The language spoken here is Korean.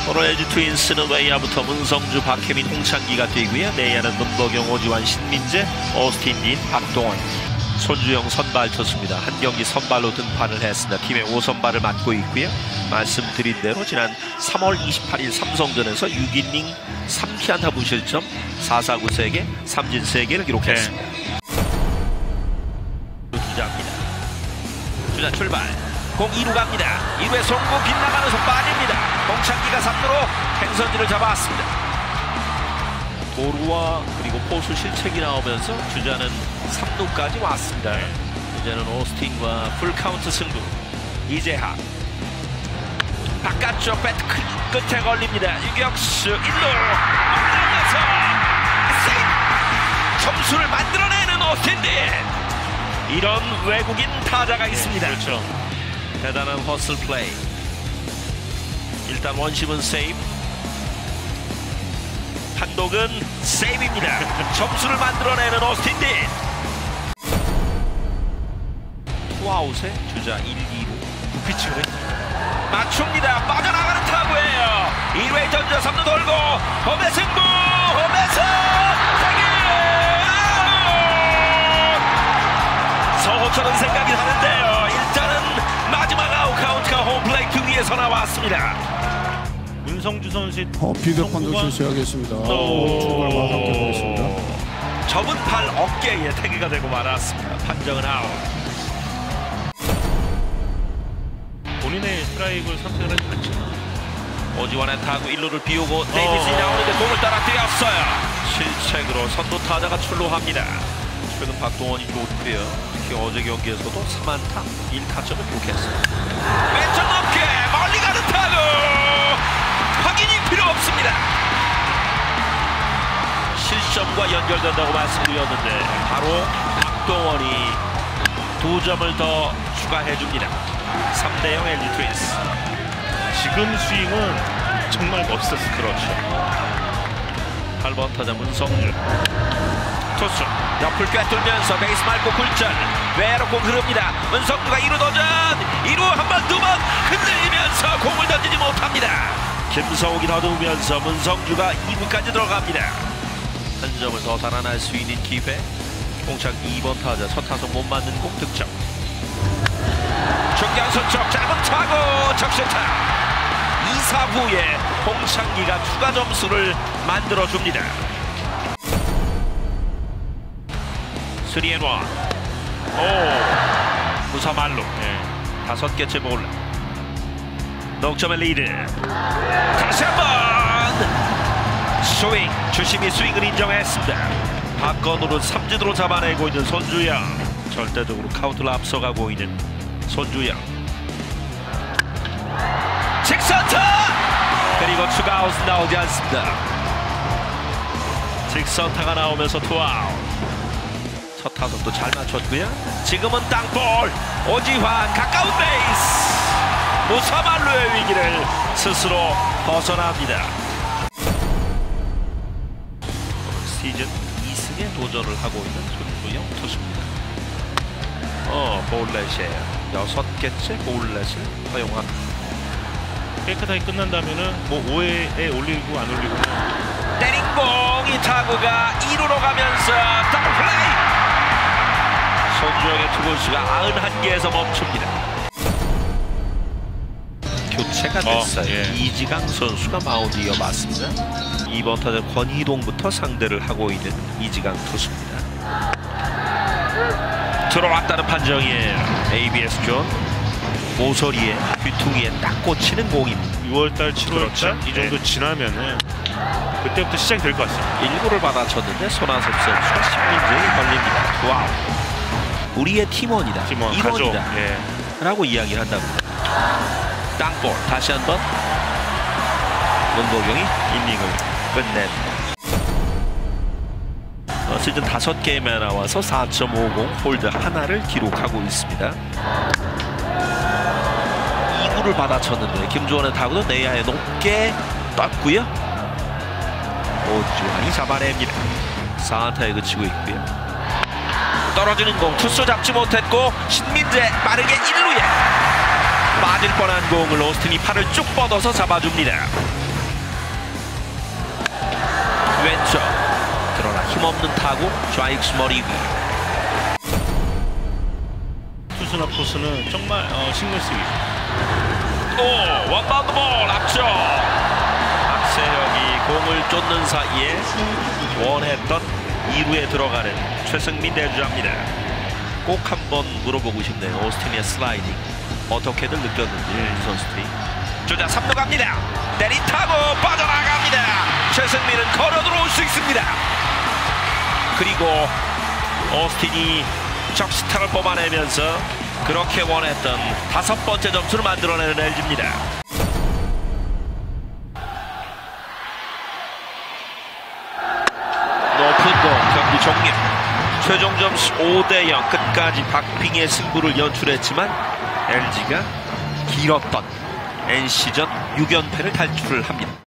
오늘 LG 트윈스는 외야부터 문성주, 박혜민, 홍창기가 뛰고요. 내야는 문보경, 오지환, 신민재, 오스틴 딘, 박동원, 손주영 선발 투수입니다. 한 경기 선발로 등판을 했습니다. 팀의 5선발을 맡고 있고요. 말씀드린 대로 지난 3월 28일 삼성전에서 6이닝 3피안타 무실점 4사구 3개, 삼진 3개를 기록했습니다. 주자입니다. 주자 출발. 공 2루 갑니다. 2루에 송구 빗나가면서 빠집니다. 홍창기가 3루로 행선지를 잡아왔습니다. 도루와 그리고 포수 실책이 나오면서 주자는 3루까지 왔습니다. 이제는 오스틴과 풀카운트 승부. 이재하 바깥쪽 배트 끝에 걸립니다. 유격수 1루 엉덩이에서 세이브! 점수를 만들어내는 오스틴. 이런 외국인 타자가 있습니다. 그렇죠. 대단한 허슬 플레이. 일단 원심은 세이브, 판독은 세이브입니다. 점수를 만들어내는 오스틴 딘. 투아웃에 주자 1, 2루 구피치로 맞춥니다. 빠져나가는 타구예요. 2루에 던져 3루 돌고 홈의 승부. 홈에서 서호철은 생각이 다른데요. 일단은 마지막 아웃 카운트가 홈플레이트 위에서 나왔습니다. 문성주 선수의 비교 판독 실시하겠습니다. 출발과 함께 보겠습니다. 접은 팔 어깨에 태그가 되고 말았습니다. 판정은 아웃. 본인의 스트라이크를 선택을 하지 않죠. 오지환의 타구 1루를 비우고 데이비스이 나오는데 공을 따라 뛰었어요. 실책으로 선두 타자가 출루합니다. 최근 박동원이 좋고요. 특히 어제 경기에서도 3안타 1타점을 기록했습니다. 왼쪽 높게 멀리 가는 타구 확인이 필요 없습니다. 실점과 연결된다고 말씀드렸는데 바로 박동원이 2점을 더 추가해줍니다. 3대0 LG 트윈스. 지금 스윙은 정말 멋있었어요. 그렇죠. 8번 타자 문성주 투수 옆을 꿰뚫면서 베이스 밟고 굴절 외로 공 흐릅니다. 문성주가 2루 도전 2루 한 번 두 번 흔들리면서 공을 던지지 못합니다. 김성욱이 더듬으면서 문성주가 2루까지 들어갑니다. 한 점을 더 달아날 수 있는 기회. 공창 2번 타자 첫 타석 못 맞는 공 득점. 중견수 쪽 짧은 타구 적시타. 2사 후에 홍창기가 추가 점수를 만들어줍니다. 3&1. 무사말로 5개째 볼. 넉점의 리드. 다시 한번 스윙. 주심이 스윙을 인정했습니다. 박건우를 삼진으로 잡아내고 있는 손주영. 절대적으로 카운트를 앞서가고 있는 손주영. 직선타! 그리고 추가 아웃 나오지 않습니다. 직선타가 나오면서 투아웃. 첫 타석도 잘 맞췄고요. 지금은 땅볼. 오지환 가까운 베이스. 무사말루의 위기를 스스로 벗어납니다. 시즌 2승에 도전을 하고 있는 손주영 투수입니다. 볼넷이에요. 6개째 볼넷을 허용합니다. 깨끗하게 끝난다면은 뭐 5회에 올리고 안 올리고 때린 공이 타구가 2루로 가면서 더블 플레이. 손주영의 투구수가 91개에서 멈춥니다. 교체가 됐어요. 이지강 선수가 마운드 이어봤습니다. 2번 타자 권희동부터 상대를 하고 있는 이지강 투수입니다. 들어왔다는 판정이에요. ABS 존. 모서리에 귀퉁이에 딱 꽂히는 공입니다. 6월달 7월달 그렇죠. 이 정도 지나면은 그때부터 시작이 될 것 같습니다. 1구를 받아쳤는데 손아섭 선수가 신민재에 걸립니다. 와우. 우리의 팀원이다. 팀원, 일원이다. 가족. 라고 이야기를 한답니다. 땅볼 다시 한번 문보경이 이닝을 끝냅니다. 시즌 5게임에 나와서 4.50 홀드 하나를 기록하고 있습니다. 2구를 받아쳤는데 김주원의 타구도 내야에 높게 떴고요. 오지환이 잡아냅니다. 4안타에 그치고 있고요. 떨어지는 공 투수 잡지 못했고 신민재 빠르게 1루에 빠질 뻔한 공을 오스틴이 팔을 쭉 뻗어서 잡아줍니다. 왼쪽 그러나 힘없는 타구 좌익수 머리 위. 투수나 포수는 정말 신경 쓰이죠. 오 원바운드 볼 앞쪽. 박세혁이 공을 쫓는 사이에 원했던 2루에 들어가는 최승민 대주자입니다. 꼭 한번 물어보고 싶네요. 오스틴의 슬라이딩 어떻게들 느꼈는지 선수들이. 주자 3루 갑니다. 때린 타고 빠져나갑니다. 최승민은 걸어 들어올 수 있습니다. 그리고 오스틴이 적시타를 뽑아내면서 그렇게 원했던 5번째 점수를 만들어내는 LG입니다. 높은 공 경기 종료. 최종 점수 5대0 끝까지 박빙의 승부를 연출했지만 LG가 길었던 NC전 6연패를 탈출을 합니다.